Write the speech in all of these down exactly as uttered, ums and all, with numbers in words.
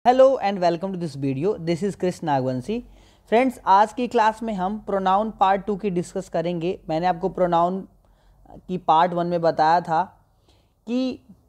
Hello and welcome to this video. This is Chris Nagvanshi. Friends, आज की class में हम प्रोनाउन पार्ट टू की डिस्कस करेंगे। मैंने आपको प्रोनाउन की पार्ट वन में बताया था कि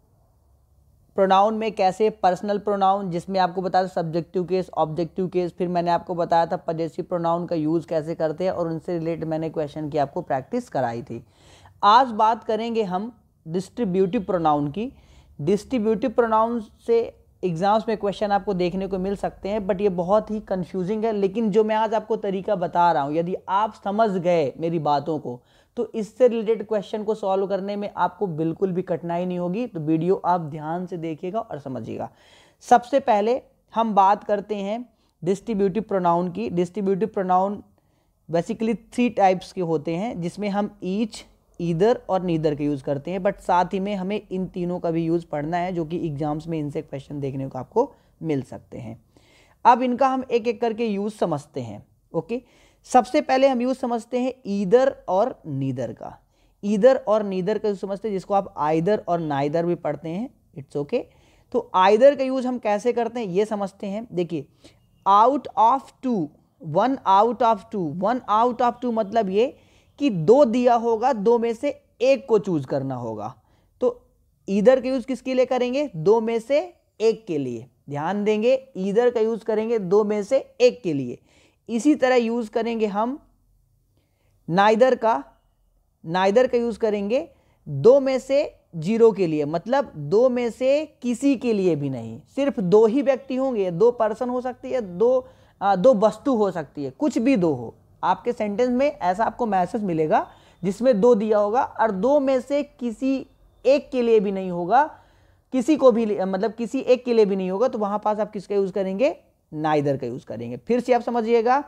प्रोनाउन में कैसे पर्सनल प्रोनाउन, जिसमें आपको बताया था सब्जेक्टिव केस, ऑब्जेक्टिव केस, फिर मैंने आपको बताया था पजेसिव प्रोनाउन का यूज़ कैसे करते हैं और उनसे रिलेटेड मैंने क्वेश्चन की आपको प्रैक्टिस कराई थी। आज बात करेंगे हम डिस्ट्रीब्यूटिव प्रोनाउन की। डिस्ट्रीब्यूटिव प्रोनाउन से एग्जाम्स में क्वेश्चन आपको देखने को मिल सकते हैं, बट ये बहुत ही कंफ्यूजिंग है। लेकिन जो मैं आज आपको तरीका बता रहा हूँ, यदि आप समझ गए मेरी बातों को तो इससे रिलेटेड क्वेश्चन को सॉल्व करने में आपको बिल्कुल भी कठिनाई नहीं होगी। तो वीडियो आप ध्यान से देखिएगा और समझिएगा। सबसे पहले हम बात करते हैं डिस्ट्रीब्यूटिव प्रोनाउन की। Distributive pronoun basically three types के होते हैं, जिसमें हम ईच, ईदर और नीदर के यूज़ करते हैं, बट साथ ही में हमें इन तीनों का भी यूज़ पढ़ना है, जो कि एग्जाम्स में इनसे क्वेश्चन देखने को आपको मिल सकते हैं। अब इनका हम एक एक करके यूज़ समझते हैं। ओके, सबसे पहले हम यूज़ समझते हैं ईदर और नीदर का। ईदर और नीदर का यूज़ समझते हैं, जिसको आप आइदर और नाइदर भी पढ़ते हैं। It's okay. तो आइदर का यूज़ हम कैसे करते हैं ये समझते हैं। देखिए, out of two, one out of two, one out of two मतलब ये कि दो दिया होगा, दो में से एक को चूज करना होगा। तो ईदर का यूज किसके लिए करेंगे? दो में से एक के लिए। ध्यान देंगे, ईदर का यूज करेंगे दो में से एक के लिए। इसी तरह यूज करेंगे हम नाइदर का। नाइदर का यूज करेंगे दो में से जीरो के लिए, मतलब दो में से किसी के लिए भी नहीं। सिर्फ दो ही व्यक्ति होंगे, दो पर्सन हो सकती है, दो आ, दो वस्तु हो सकती है, कुछ भी दो हो। आपके सेंटेंस में ऐसा आपको मैसेज मिलेगा जिसमें दो दिया होगा और दो में से किसी एक के लिए भी नहीं होगा, किसी को भी मतलब किसी एक के लिए भी नहीं होगा, तो वहां पास आप किसका यूज करेंगे? नाइदर का यूज करेंगे। फिर से आप समझिएगा,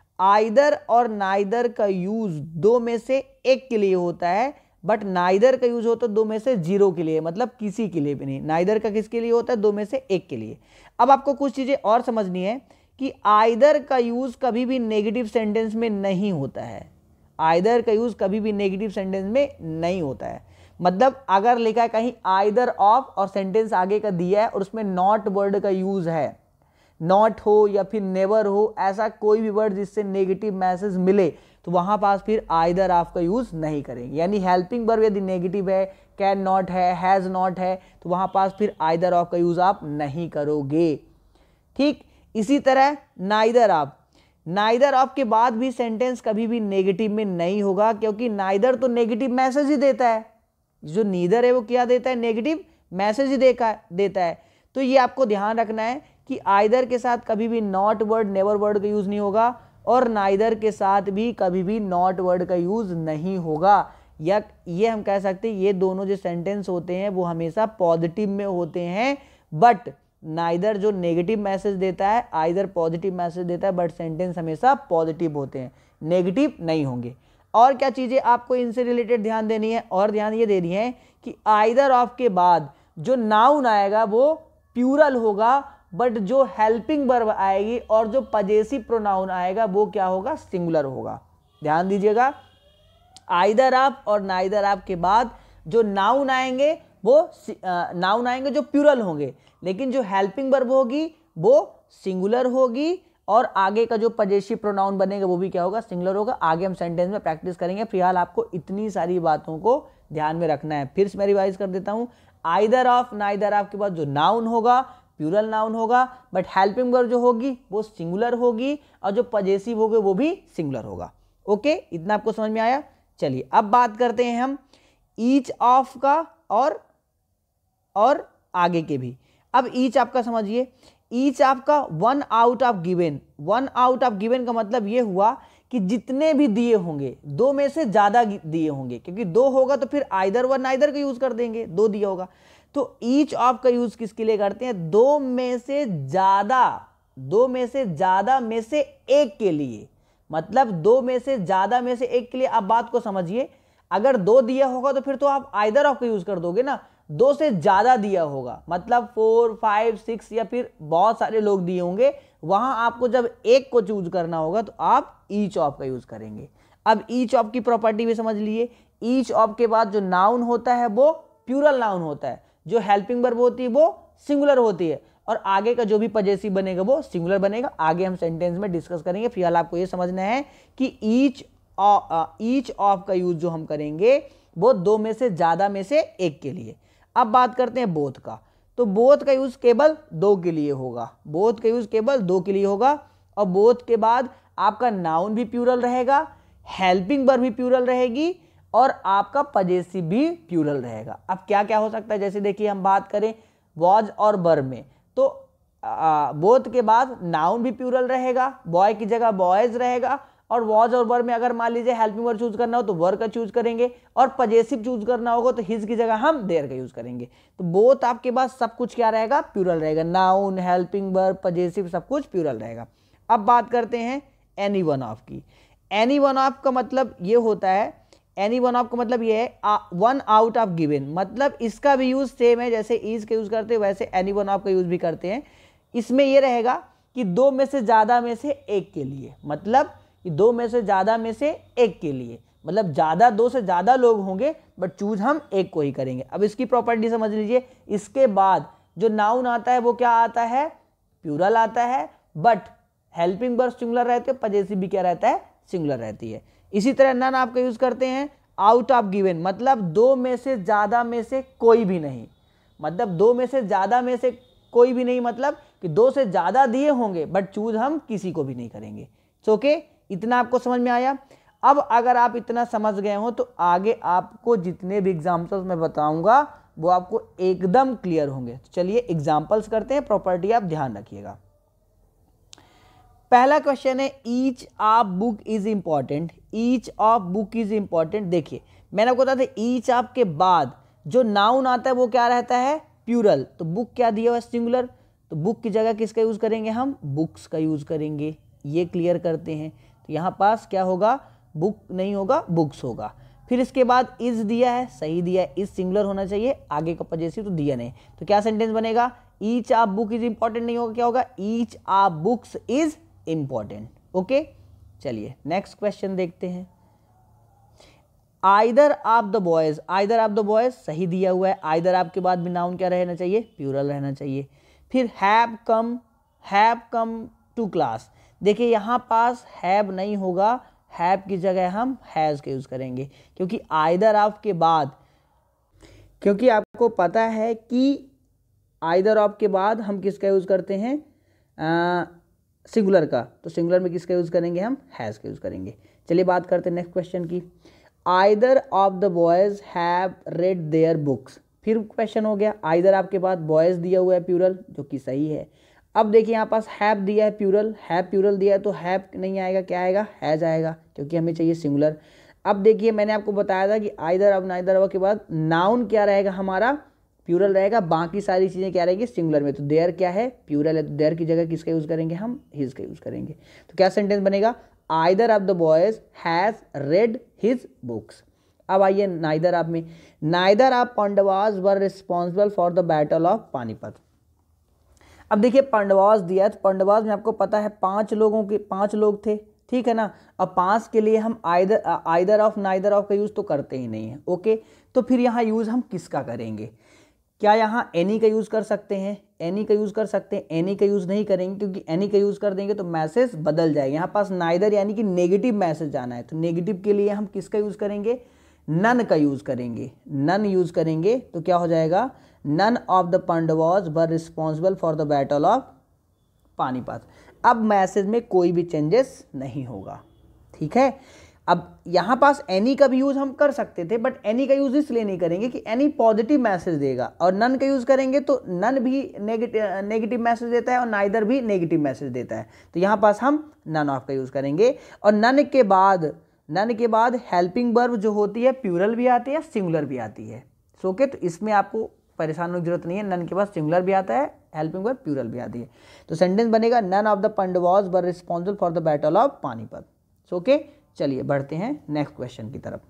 आइदर और नाइदर का यूज दो में से एक के लिए होता है, बट नाइदर का यूज होता है दो में से जीरो के लिए, मतलब किसी के लिए भी नहीं। नाइदर का किसके लिए होता है? दो में से एक के लिए। अब आपको कुछ चीजें और समझनी है कि आइदर का यूज कभी भी नेगेटिव सेंटेंस में नहीं होता है। आइदर का यूज कभी भी नेगेटिव सेंटेंस में नहीं होता है। मतलब अगर लिखा है कहीं आइदर ऑफ और सेंटेंस आगे का दिया है और उसमें नॉट वर्ड का यूज है, नॉट हो या फिर नेवर हो, ऐसा कोई भी वर्ड जिससे नेगेटिव मैसेज मिले, तो वहां पास फिर आइदर ऑफ का यूज नहीं करेंगे। यानी हेल्पिंग वर्ब यदि नेगेटिव है, कैन नॉट है, हैज नॉट है, तो वहां पास फिर आइदर ऑफ का यूज आप नहीं करोगे। ठीक इसी तरह नाइदर ऑफ, नाइदर ऑफ के बाद भी सेंटेंस कभी भी नेगेटिव में नहीं होगा, क्योंकि नाइदर तो नेगेटिव मैसेज ही देता है। जो नीदर है वो क्या देता है? नेगेटिव मैसेज ही देता है। तो ये आपको ध्यान रखना है कि आइदर के साथ कभी भी नॉट वर्ड, नेवर वर्ड का यूज नहीं होगा, और नाइदर के साथ भी कभी भी नॉट वर्ड का यूज नहीं होगा। या ये हम कह सकते हैं, ये दोनों जो सेंटेंस होते हैं वो हमेशा पॉजिटिव में होते हैं, बट नाइदर जो नेगेटिव मैसेज देता है, आइदर पॉजिटिव मैसेज देता है, बट सेंटेंस हमेशा पॉजिटिव होते हैं, नेगेटिव नहीं होंगे। और क्या चीजें आपको इनसे रिलेटेड ध्यान देनी है? और ध्यान ये देनी है कि आइदर ऑफ के बाद जो नाउन आएगा वो प्लूरल होगा, बट जो हेल्पिंग वर्ब आएगी और जो पजेसिव प्रोनाउन आएगा वो क्या होगा? सिंगुलर होगा। ध्यान दीजिएगा, आइदर ऑफ और नाइदर ऑफ के बाद जो नाउन आएंगे वो नाउन आएंगे जो प्लूरल होंगे, लेकिन जो हेल्पिंग वर्ब होगी वो सिंगुलर होगी, और आगे का जो पजेसिव प्रोनाउन बनेगा वो भी क्या होगा? सिंगुलर होगा। आगे हम सेंटेंस में प्रैक्टिस करेंगे। फिलहाल आपको इतनी सारी बातों को ध्यान में रखना है। फिर से मैं रिवाइज कर देता हूं, आइदर ऑफ, नाइदर ऑफ के बाद जो नाउन होगा प्लूरल नाउन होगा, बट हेल्पिंग वर्ब जो होगी वो सिंगुलर होगी, और जो पजेसिव होगी वो भी सिंगुलर होगा। ओके, इतना आपको समझ में आया? चलिए अब बात करते हैं हम ईच ऑफ का और और आगे के भी। अब ईच आपका समझिए, ईच आपका one out of given. One out of given का मतलब ये हुआ कि जितने भी दिए होंगे, दो में से ज्यादा दिए होंगे, क्योंकि दो होगा तो फिर आइदर व नाइदर का यूज कर देंगे, दो दिया होगा। तो ईच ऑफ का यूज किसके लिए करते हैं? दो में से ज्यादा, दो में से ज्यादा में से एक के लिए, मतलब दो में से ज्यादा में से एक के लिए। आप बात को समझिए, अगर दो दिया होगा तो फिर तो आप आइदर ऑफ का यूज कर दोगे ना। दो से ज्यादा दिया होगा, मतलब फोर, फाइव, सिक्स या फिर बहुत सारे लोग दिए होंगे, वहां आपको जब एक को चूज करना होगा तो आप ईच ऑफ का यूज करेंगे। अब ईच ऑफ की प्रॉपर्टी भी समझ लिए। ईच ऑफ के बाद जो नाउन होता है वो प्लूरल नाउन होता है, जो हेल्पिंग वर्ब होती है वो सिंगुलर होती है, और आगे का जो भी पजेसिव बनेगा वो सिंगुलर बनेगा। आगे हम सेंटेंस में डिस्कस करेंगे। फिलहाल आपको ये समझना है कि ईच ईच ऑफ का यूज जो हम करेंगे वो दो में से ज्यादा में से एक के लिए। अब बात करते हैं बोथ का, तो बोथ का यूज केवल दो के लिए होगा, बोथ का यूज केवल दो के लिए होगा। और बोथ के बाद आपका नाउन भी प्लूरल रहेगा, हेल्पिंग वर्ब भी प्लूरल रहेगी और आपका पजेसिव भी प्लूरल रहेगा। अब क्या क्या हो सकता है, जैसे देखिए हम बात करें वॉज और वर्ब में, तो बोथ के बाद नाउन भी प्लूरल रहेगा, बॉय की जगह बॉयज रहेगा, और वॉज और वर्ब में अगर मान लीजिए हेल्पिंग वर्ब चूज करना हो तो वर्ब का चूज करेंगे, और पजेसिव चूज करना होगा तो हिज की जगह हम देयर का यूज करेंगे। तो बोथ आपके पास सब कुछ क्या रहेगा, प्लूरल रहेगा, नाउन हेल्पिंग वर्ब पजेसिव सब कुछ प्लूरल रहेगा। अब बात करते हैं एनी वन ऑफ की। एनी वन ऑफ का मतलब ये होता है, एनी वन ऑफ का मतलब ये है वन आउट ऑफ गिवन, मतलब इसका भी यूज सेम है, जैसे इज का यूज करते हैं वैसे एनी वन ऑफ का यूज भी करते हैं। इसमें ये रहेगा कि दो में से ज्यादा में से एक के लिए, मतलब कि दो में से ज्यादा में से एक के लिए, मतलब ज्यादा दो से ज्यादा लोग होंगे बट चूज हम एक को ही करेंगे। अब इसकी प्रॉपर्टी समझ लीजिए, इसके बाद जो नाउन आता है वो क्या आता है, प्लूरल आता है, बट हेल्पिंग वर्ब सिंगुलर रहते हैं, पजेसिव भी क्या रहता है, सिंगुलर रहती है। इसी तरह नन आपका यूज करते हैं आउट ऑफ गिवन, मतलब दो में से ज्यादा में से कोई भी नहीं, मतलब दो में से ज्यादा में से कोई भी नहीं, मतलब कि दो से ज्यादा दिए होंगे बट चूज हम किसी को भी नहीं करेंगे। ओके, इतना आपको समझ में आया। अब अगर आप इतना समझ गए हो तो आगे आपको जितने भी एग्जाम्पल्स मैं बताऊंगा वो आपको एकदम क्लियर होंगे। तो चलिए एग्जाम्पल्स करते हैं, प्रॉपर्टी आप ध्यान रखिएगा। पहला क्वेश्चन है each of book is important, each of book is important. देखिए मैंने आपको बताया था ईच ऑफ के बाद जो नाउन आता है वो क्या रहता है, प्लूरल, तो बुक क्या दिया हुआ है, सिंगुलर, तो बुक की जगह किसका यूज करेंगे हम, बुक्स का यूज करेंगे। ये क्लियर करते हैं, तो यहाँ पास क्या होगा, बुक नहीं होगा बुक्स होगा। फिर इसके बाद इज दिया है, सही दिया है, इज सिंगुलर होना चाहिए, आगे का पजेसिव तो दिया नहीं, तो क्या सेंटेंस बनेगा, each of book is important नहीं होगा, क्या होगा, each of books is important. Okay, चलिए नेक्स्ट क्वेश्चन देखते हैं। Either of the boys, either of the boys सही दिया हुआ है, आइदर ऑफ के बाद भी नाउन क्या रहना चाहिए, प्लूरल रहना चाहिए। फिर have come, have come to class, देखिए यहाँ पास हैव नहीं होगा, हैव की जगह हम हैज का यूज करेंगे, क्योंकि आइदर ऑफ के बाद, क्योंकि आपको पता है कि आइदर ऑफ के बाद हम किसका यूज करते हैं, आ, सिंगुलर का, तो सिंगुलर में किसका यूज करेंगे, हम हैज का यूज करेंगे। चलिए बात करते हैं नेक्स्ट क्वेश्चन की। Either of the boys have read their books, फिर क्वेश्चन हो गया, आइदर आपके बाद बॉयज दिया हुआ है प्लूरल, जो कि सही है। अब देखिए यहाँ पास हैव दिया है प्लूरल, हैव प्लूरल दिया है तो हैव नहीं आएगा, क्या आएगा, हैज आएगा, क्योंकि हमें चाहिए सिंगुलर। अब देखिए मैंने आपको बताया था कि आइदर ऑफ नाइदर ऑफ के बाद नाउन क्या रहेगा हमारा, प्लूरल रहेगा, बाकी सारी चीज़ें क्या रहेगी, सिंगुलर में। तो देयर क्या है, प्लूरल है, तो देयर की जगह किसका यूज़ करेंगे, हम हिज का यूज़ करेंगे। तो क्या सेंटेंस बनेगा, either of the boys has read his books. अब आइए नाइदर ऑफ में, neither of Pandavas were responsible for the battle of Panipat. अब देखिए पांडवास दिया है, तो पांडवास में आपको पता है पांच लोगों के, पांच लोग थे, ठीक है ना। अब पांच के लिए हम either either of neither of का यूज़ तो करते ही नहीं है। ओके, तो फिर यहाँ यूज़ हम किसका करेंगे, क्या यहाँ एनी का यूज़ कर सकते हैं, एनी का यूज़ कर सकते हैं, एनी का यूज़ नहीं करेंगे, क्योंकि एनी का यूज़ कर देंगे तो मैसेज बदल जाएगा। यहाँ पास नाइदर यानी कि नेगेटिव मैसेज जाना है, तो नेगेटिव के लिए हम किसका यूज़ करेंगे, नन का यूज़ करेंगे, नन यूज़ करेंगे, तो क्या हो जाएगा, none of the Pandavas were responsible for the battle of Panipat. अब मैसेज में कोई भी चेंजेस नहीं होगा, ठीक है। अब यहाँ पास एनी का भी यूज़ हम कर सकते थे, बट एनी का यूज़ इसलिए नहीं करेंगे कि एनी पॉजिटिव मैसेज देगा, और नन का यूज़ करेंगे तो नन भी नेगेटिव नेगेटिव मैसेज देता है और नाइदर भी नेगेटिव मैसेज देता है, तो यहाँ पास हम नन ऑफ का यूज़ करेंगे। और नन के बाद, नन के बाद हेल्पिंग वर्ब जो होती है प्लूरल भी आती है, सिंगुलर भी आती है। सो ओके, तो इसमें आपको परेशान होने की जरूरत नहीं है, नन के बाद सिंगुलर भी आता है, हेल्पिंग वर्ब प्लूरल भी आती है। तो सेंटेंस बनेगा none of the Pandavas were responsible for the battle of Panipat. So okay, चलिए बढ़ते हैं नेक्स्ट क्वेश्चन की तरफ।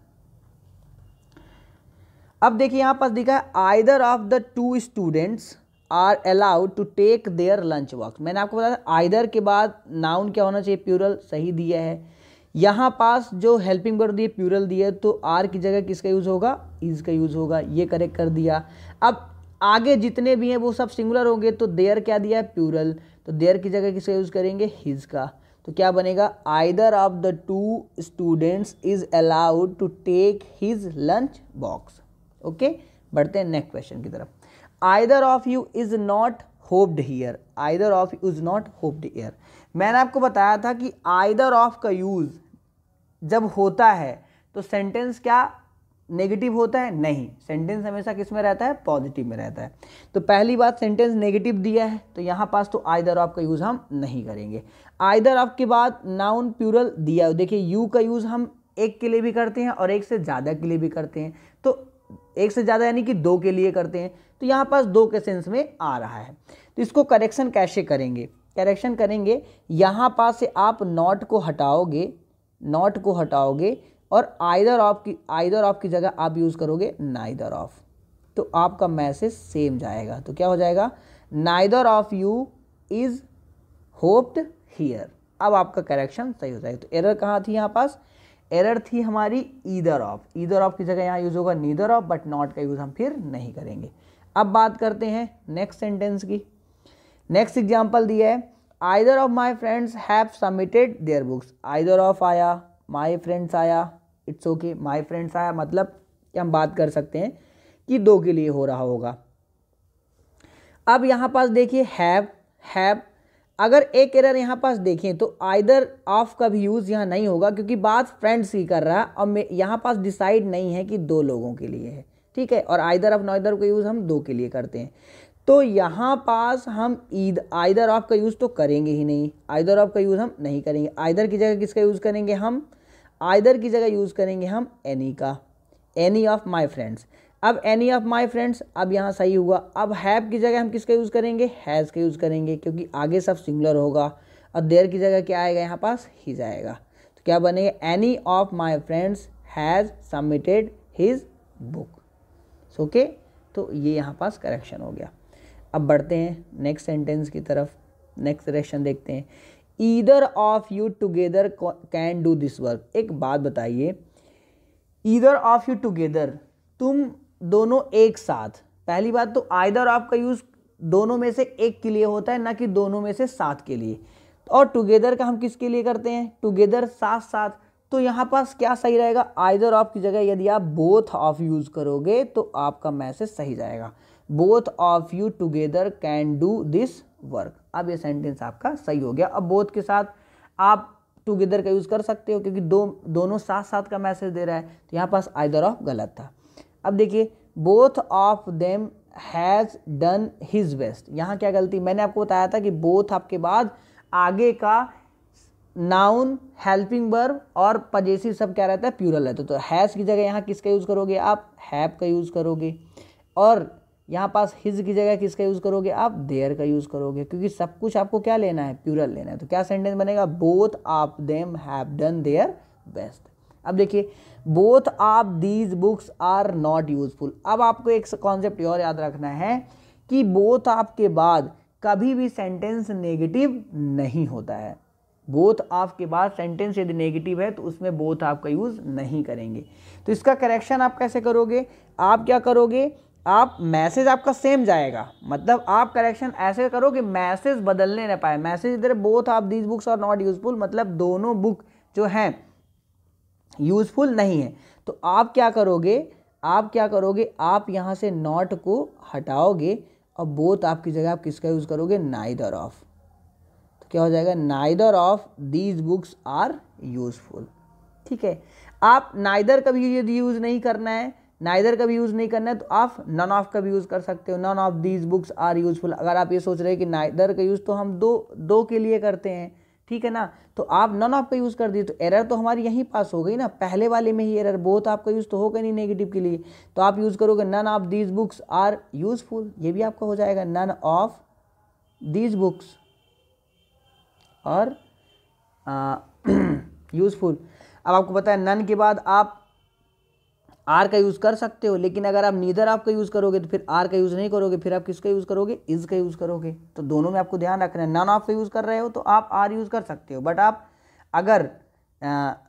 अब देखिए यहां पास दिखा है either of the two students are allowed to take their lunch box. मैंने आपको बताया आइदर के बाद नाउन क्या होना चाहिए, प्लूरल, सही दिया है। यहां पास जो हेल्पिंग वर्ब दिए प्लूरल दिया, तो आर की जगह किसका यूज होगा, इज का यूज होगा, ये करेक्ट कर दिया। अब आगे जितने भी हैं वो सब सिंगुलर होंगे, तो देयर क्या दिया है, प्लूरल, तो देयर की जगह किसका यूज़ करेंगे, हिज का। तो क्या बनेगा, either of the two students is allowed to take his lunch box. Okay, बढ़ते हैं नेक्स्ट क्वेश्चन की तरफ। Either of you is not hoped here, either of you is not hoped here. मैंने आपको बताया था कि आइदर ऑफ का यूज़ जब होता है तो सेंटेंस क्या नेगेटिव होता है, नहीं, सेंटेंस हमेशा किस में रहता है, पॉजिटिव में रहता है। तो पहली बात, सेंटेंस नेगेटिव दिया है तो यहाँ पास तो आइदर ऑफ का यूज़ हम नहीं करेंगे। आइदर ऑफ के बाद नाउन प्लूरल दिया है, देखिए यू का यूज़ हम एक के लिए भी करते हैं और एक से ज़्यादा के लिए भी करते हैं, तो एक से ज़्यादा यानी कि दो के लिए करते हैं, तो यहाँ पास दो के सेंस में आ रहा है। तो इसको करेक्शन कैसे करेंगे, करेक्शन करेंगे, यहाँ पास से आप नॉट को हटाओगे, नॉट को हटाओगे और आइदर ऑफ की आइदर ऑफ की जगह आप यूज़ करोगे नाइदर ऑफ, तो आपका मैसेज सेम जाएगा। तो क्या हो जाएगा, neither of you is hoped here. अब आपका करेक्शन सही हो जाएगा। तो एरर कहाँ थी, यहाँ पास एरर थी हमारी ईदर ऑफ, ईदर ऑफ की जगह यहाँ यूज़ होगा नीदर ऑफ, बट नॉट का यूज़ हम फिर नहीं करेंगे। अब बात करते हैं नेक्स्ट सेंटेंस की। नेक्स्ट एग्जाम्पल दिया है, either of my friends have submitted their books. Either of आया, माई फ्रेंड्स आया, इट्स ओके, माई फ्रेंड्स आया, मतलब कि हम बात कर सकते हैं कि दो के लिए हो रहा होगा। अब यहाँ पास देखिए हैव, हैव, अगर एक एरर यहाँ पास देखें तो आइदर ऑफ का भी यूज़ यहाँ नहीं होगा, क्योंकि बात फ्रेंड्स की कर रहा है और यहाँ पास डिसाइड नहीं है कि दो लोगों के लिए है, ठीक है, और आइदर ऑफ नाइदर का यूज़ हम दो के लिए करते हैं। तो यहाँ पास हम ईद आइदर ऑफ का यूज़ तो करेंगे ही नहीं, आइदर ऑफ का यूज़ हम नहीं करेंगे। आइदर की जगह किसका यूज़ करेंगे हम, आइदर की जगह यूज़ करेंगे हम एनी का, एनी ऑफ माई फ्रेंड्स। अब एनी ऑफ माई फ्रेंड्स, अब यहाँ सही हुआ। अब हैव की जगह हम किसका यूज़ करेंगे, हैज़ का यूज़ करेंगे, क्योंकि आगे सब सिंगुलर होगा, और देयर की जगह क्या आएगा, यहाँ पास ही जाएगा। तो क्या बनेगा, any of my friends has submitted his book. Okay, तो ये यहाँ पास करेक्शन हो गया। अब बढ़ते हैं नेक्स्ट सेंटेंस की तरफ, नेक्स्ट करेक्शन देखते हैं। Either of you together can do this work. एक बात बताइए, ईदर ऑफ यू टुगेदर, तुम दोनों एक साथ, पहली बात तो आइदर ऑफ का यूज़ दोनों में से एक के लिए होता है, ना कि दोनों में से साथ के लिए, और टुगेदर का हम किसके लिए करते हैं, टुगेदर साथ साथ। तो यहाँ पास क्या सही रहेगा, आइदर ऑफ की जगह यदि आप बोथ ऑफ यूज़ करोगे तो आपका मैसेज सही जाएगा, both of you together can do this work. अब ये सेंटेंस आपका सही हो गया। अब बोथ के साथ आप टुगेदर का यूज़ कर सकते हो, क्योंकि दो दोनों साथ साथ का मैसेज दे रहा है, तो यहाँ पास आइदर ऑफ गलत था। अब देखिए, both of them has done his best, यहाँ क्या गलती, मैंने आपको बताया था कि बोथ आपके बाद आगे का नाउन, हेल्पिंग वर्ब और पजेसिव सब क्या रहता है, प्लूरल रहता है। तो हैज़ की जगह यहाँ किसका यूज़ करोगे, आप हैव का यूज़ करोगे, और यहाँ पास हिज की जगह किसका यूज़ करोगे, आप देयर का यूज़ करोगे, क्योंकि सब कुछ आपको क्या लेना है, प्लूरल लेना है। तो क्या सेंटेंस बनेगा, both of them have done their best. अब देखिए, both of these books are not useful. अब आपको एक कॉन्सेप्ट और याद रखना है कि बोथ ऑफ के बाद कभी भी सेंटेंस नेगेटिव नहीं होता है। बोथ ऑफ के बाद सेंटेंस यदि नेगेटिव है तो उसमें बोथ ऑफ का यूज़ नहीं करेंगे। तो इसका करेक्शन आप कैसे करोगे, आप क्या करोगे, आप मैसेज आपका सेम जाएगा, मतलब आप करेक्शन ऐसे करो कि मैसेज बदलने ना पाए। मैसेज इधर both of these books are not useful, मतलब दोनों बुक जो हैं यूजफुल नहीं है। तो आप क्या करोगे, आप क्या करोगे, आप यहाँ से नॉट को हटाओगे और बोथ आपकी जगह आप किसका यूज़ करोगे, नाइदर ऑफ। तो क्या हो जाएगा, neither of these books are useful. ठीक है, आप नाइदर का भी यदि यूज़ नहीं करना है, नाइदर का भी यूज़ नहीं करना है, तो आप नन ऑफ का भी यूज़ कर सकते हो, none of these books are useful. अगर आप ये सोच रहे हैं कि नाइदर का यूज़ तो हम दो दो के लिए करते हैं, ठीक है ना, तो आप नन ऑफ का यूज़ कर दिए, तो एरर तो हमारी यहीं पास हो गई ना, पहले वाले में ही एरर, बोथ आपका यूज़ तो होगा नहीं नेगेटिव के लिए, तो आप यूज़ करोगे none of these books are useful, ये भी आपका हो जाएगा, नन ऑफ दीज बुक्स और यूजफुल। अब आपको पता है नन के बाद आप आर का यूज़ कर सकते हो, लेकिन अगर आप नीदर ऑफ का यूज़ करोगे तो फिर आर का यूज़ नहीं करोगे, फिर आप किसका यूज़ करोगे, इज़ का यूज़ करोगे। तो दोनों में आपको ध्यान रखना है, नन ऑफ का यूज़ कर रहे हो तो आप आर यूज़ कर सकते हो, बट आप अगर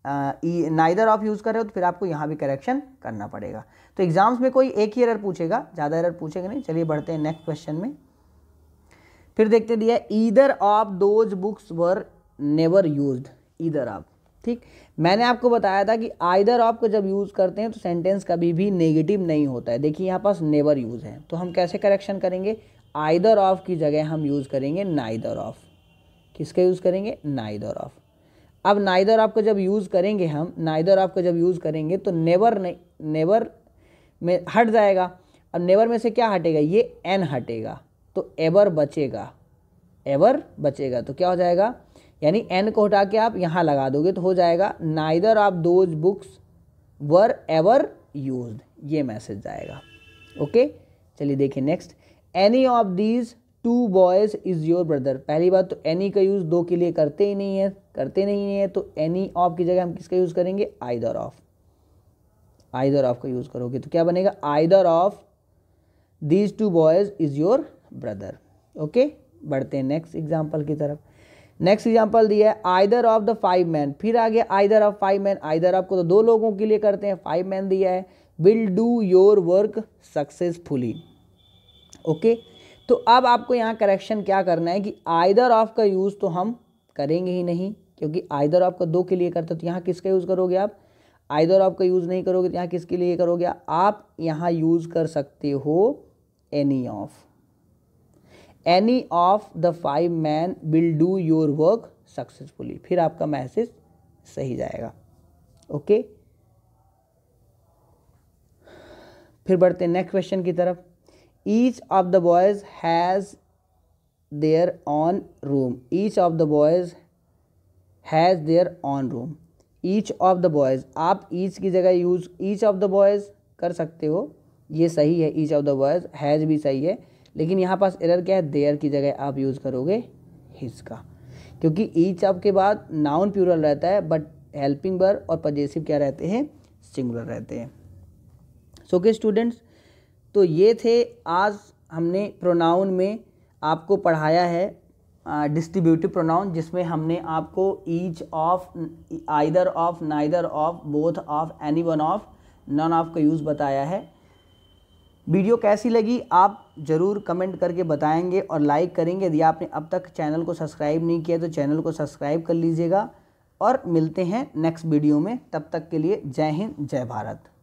नाइदर ऑफ यूज़ कर रहे हो तो फिर आपको यहाँ भी करेक्शन करना पड़ेगा। तो एग्जाम्स में कोई एक ही एरर पूछेगा, ज़्यादा एरर पूछेगा नहीं। चलिए बढ़ते हैं नेक्स्ट क्वेश्चन में। फिर देखते दिया either of those books were never used, either of. ठीक, मैंने आपको बताया था कि आइदर ऑफ को जब यूज़ करते हैं तो सेंटेंस कभी भी नेगेटिव नहीं होता है। देखिए यहाँ पास नेवर यूज़ है, तो हम कैसे करेक्शन करेंगे, आइदर ऑफ की जगह हम यूज़ करेंगे नाइदर ऑफ। किसका यूज़ करेंगे, नाइदर ऑफ। अब नाइदर ऑफ को जब यूज़ करेंगे हम, नाइदर ऑफ को जब यूज़ करेंगे तो नेवर नहीं, नेवर में हट जाएगा। अब नेवर में से क्या हटेगा, ये एन हटेगा, तो एवर बचेगा, एवर बचेगा। तो क्या हो जाएगा, यानी एन को हटा के आप यहाँ लगा दोगे तो हो जाएगा neither of those books were ever used, ये मैसेज जाएगा। ओके, चलिए देखिए next. Any of these two boys is your brother. पहली बात तो एनी का यूज़ दो के लिए करते ही नहीं है, करते नहीं है, तो एनी ऑफ की जगह हम किसका यूज़ करेंगे, आइदर ऑफ। आइदर ऑफ का यूज़ करोगे तो क्या बनेगा, either of these two boys is your brother. Okay, बढ़ते हैं नेक्स्ट एग्जाम्पल की तरफ। नेक्स्ट एग्जाम्पल दिया है either of the five man. फिर आ गया either of five man. Either of को तो दो लोगों के लिए करते हैं, फाइव मैन दिया है। Will do your work successfully. Okay, तो अब आपको यहाँ करेक्शन क्या करना है कि आइदर ऑफ का यूज़ तो हम करेंगे ही नहीं, क्योंकि आइदर ऑफ का दो के लिए करते तो यहाँ किसका यूज़ करोगे आप, आइदर ऑफ का यूज़ नहीं करोगे तो यहाँ किसके लिए करोगे आप, यहाँ यूज़ कर सकते हो any of. Any of the five man will do your work successfully, फिर आपका मैसेज सही जाएगा। ओके, फिर बढ़ते हैं नेक्स्ट क्वेश्चन की तरफ। Each of the boys has their own room. Each of the boys has their own room. Each of the boys, आप ईच की जगह use each of the boys कर सकते हो, ये सही है। Each of the boys, has भी सही है, लेकिन यहाँ पास एरर क्या है, देयर की जगह आप यूज़ करोगे हिज का, क्योंकि ईच ऑफ के बाद नाउन प्लूरल रहता है, बट हेल्पिंग वर्ब और पजेसिव क्या रहते हैं, सिंगुलर रहते हैं। सो के स्टूडेंट्स, तो ये थे आज हमने प्रोनाउन में आपको पढ़ाया है डिस्ट्रीब्यूटिव प्रोनाउन, जिसमें हमने आपको each of, either of, neither of, both of, any one of, none of का यूज़ बताया है। वीडियो कैसी लगी आप ज़रूर कमेंट करके बताएंगे और लाइक करेंगे। यदि आपने अब तक चैनल को सब्सक्राइब नहीं किया तो चैनल को सब्सक्राइब कर लीजिएगा, और मिलते हैं नेक्स्ट वीडियो में। तब तक के लिए जय हिंद, जय भारत।